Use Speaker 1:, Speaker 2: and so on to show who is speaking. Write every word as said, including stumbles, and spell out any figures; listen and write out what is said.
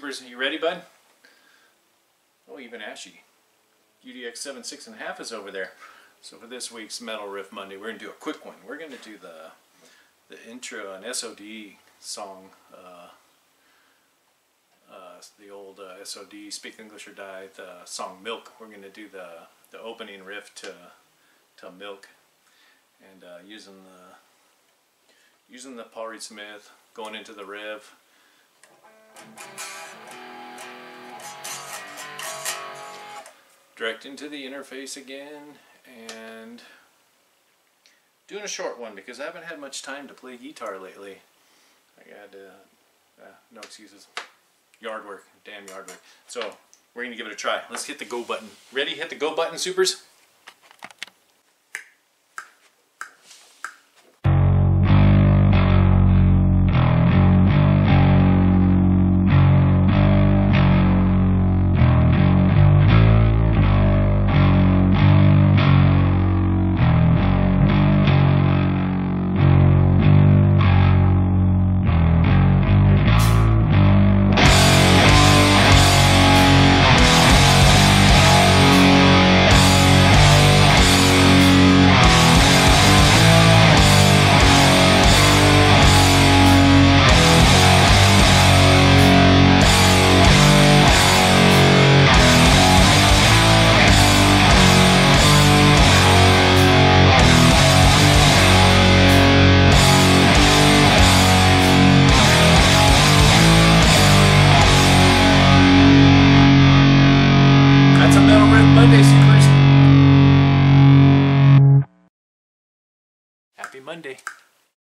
Speaker 1: Supers, you ready, bud? Oh, even Ashy. U D X seven six and a half is over there. So for this week's Metal Riff Monday, we're gonna do a quick one. We're gonna do the the intro, an S O D song, uh, uh, the old uh, S O D, Speak English or Die, the song Milk. We're gonna do the the opening riff to to Milk, and uh, using the using the Paul Reed Smith, going into the riff. Direct into the interface again, and doing a short one because I haven't had much time to play guitar lately. I had to, uh, no excuses. Yard work, damn yard work. So we're gonna give it a try. Let's hit the go button. Ready? Hit the go button, Supers. That's a Metal Riff Monday, Supers. Happy Monday.